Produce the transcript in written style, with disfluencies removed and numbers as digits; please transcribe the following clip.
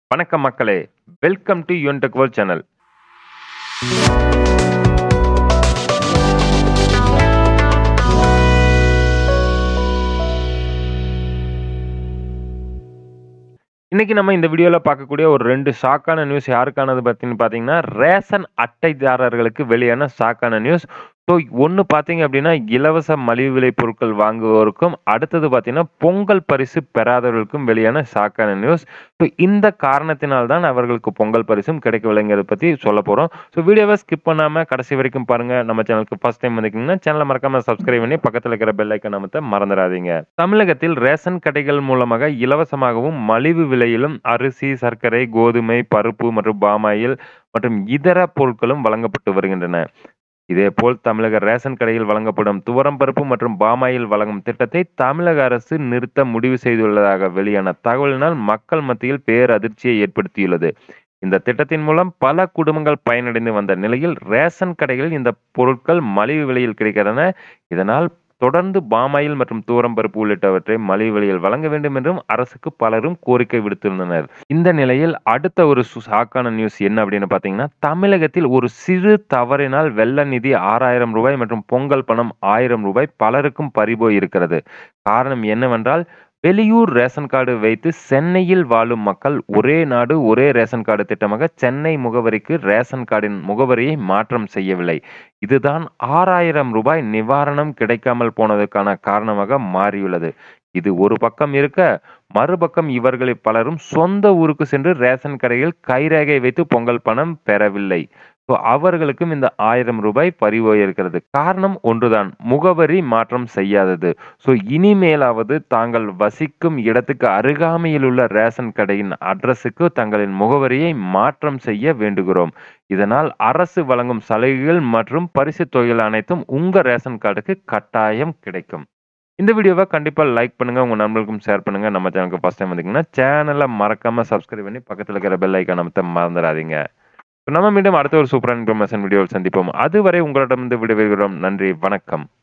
வணக்கம் மக்களே, welcome to Yuvan tech world channel. இன்னைக்கு நம்ம இந்த வீடியோல பார்க்கக்கூடிய ஒரு 2 ஷாக்கான நியூஸ் யாருக்கானது பார்த்தீங்கன்னா, ரேஷன் அட்டைதாரர்களுக்கு வெளியான ஷாக்கான நியூஸ். ஸோ ஒண்ணு பார்த்தீங்க அப்படின்னா, இலவச மலிவு விலை பொருட்கள் வாங்குவோருக்கும், அடுத்தது பார்த்தீங்கன்னா, பொங்கல் பரிசு பெறாதவர்களுக்கும் வெளியான ஷாக்கான நியூஸ். ஸோ இந்த காரணத்தினால் தான் அவர்களுக்கு பொங்கல் பரிசும் கிடைக்கவில்லைங்கிறத பத்தி சொல்லப் போறோம். ஸோ வீடியோவை ஸ்கிப் பண்ணாம கடைசி வரைக்கும் பாருங்க. நம்ம சேனலுக்கு ஃபர்ஸ்ட் டைம் வந்திருக்கீங்கன்னா சேனலை மறக்காம சப்ஸ்கிரைப் பண்ணி பக்கத்துல இருக்கிற பெல் ஐக்கான் அமுத்த மறந்துடாதீங்க. தமிழகத்தில் ரேஷன் கடைகள் மூலமாக இலவசமாகவும் மலிவு விலையிலும் அரிசி, சர்க்கரை, கோதுமை, பருப்பு மற்றும் பாமாயில் மற்றும் இதர பொருட்களும் வழங்கப்பட்டு வருகின்றன. இதேபோல் தமிழக ரேஷன் கடையில் வழங்கப்படும் துவரம் பருப்பு மற்றும் பாமாயில் வழங்கும் திட்டத்தை தமிழக அரசு நிறுத்த முடிவு செய்துள்ளதாக வெளியான தகவலினால் மக்கள் மத்தியில் பேரதிர்ச்சியை ஏற்படுத்தியுள்ளது. இந்த திட்டத்தின் மூலம் பல குடும்பங்கள் பயனடைந்து வந்த நிலையில் ரேஷன் கடைகளில் இந்த பொருட்கள் மலிவு விலையில் கிடைக்கின்றன. இதனால் தொடர்ந்து பாமாயில் மற்றும் துவரம் பருப்பு உள்ளிட்டவற்றை மலிவு விலையில் வழங்க வேண்டும் என்றும் அரசுக்கு பலரும் கோரிக்கை விடுத்திருந்தனர். இந்த நிலையில் அடுத்த ஒரு ஷாக்கான நியூஸ் என்ன அப்படின்னு பார்த்தீங்கன்னா, தமிழகத்தில் ஒரு சிறு தவறினால் வெள்ள நிதி 6000 ரூபாய் மற்றும் பொங்கல் பணம் 1000 ரூபாய் பலருக்கும் பறிபோய் இருக்கிறது. காரணம் என்னவென்றால், வெளியூர் ரேஷன் கார்டு வைத்து சென்னையில் வாழும் மக்கள் ஒரே நாடு ஒரே ரேஷன் கார்டு திட்டமாக சென்னை முகவரிக்கு ரேஷன் கார்டின் முகவரியை மாற்றம் செய்யவில்லை. இதுதான் 6000 ரூபாய் நிவாரணம் கிடைக்காமல் போனதற்கான காரணமாக மாறியுள்ளது. இது ஒரு பக்கம் இருக்க, மறுபக்கம் இவர்களில் பலரும் சொந்த ஊருக்கு சென்று ரேஷன் கடையில் கைரேகை வைத்து பொங்கல் பணம் பெறவில்லை. அவர்களுக்கும் இந்த 1000 ரூபாய் பறிபோய் இருக்கிறது. காரணம் ஒன்றுதான், முகவரி மாற்றம் செய்யாதது. இனிமேலாவது தாங்கள் வசிக்கும் இடத்துக்கு அருகாமையில் உள்ள ரேஷன் கடையின் அட்ரஸுக்கு தங்களின் முகவரியை மாற்றம் செய்ய வேண்டுகிறோம். இதனால் அரசு வழங்கும் சலுகைகள் மற்றும் பரிசு தொகைகள் அனைத்தும் உங்க ரேஷன் கார்டுக்கு கட்டாயம் கிடைக்கும். இந்த வீடியோவை கண்டிப்பா லைக் பண்ணுங்க, உங்க நண்பர்களுக்கும் ஷேர் பண்ணுங்க. நம்ம சேனலுக்கு ஃபர்ஸ்ட் டைம் வந்தீங்கன்னா சேனலை மறக்காம சப்ஸ்கிரைப் பண்ணி பக்கத்துல இருக்கிற பெல் ஐக்கான் அமுத்த மறந்துடாதீங்க. நம்ம மீண்டும் அடுத்த ஒரு சூப்பரான இன்ஃபர்மேஷன் வீடியோவில் சந்திப்போம். அதுவரை உங்களிடமிருந்து விடைபெறுகிறோம். நன்றி, வணக்கம்.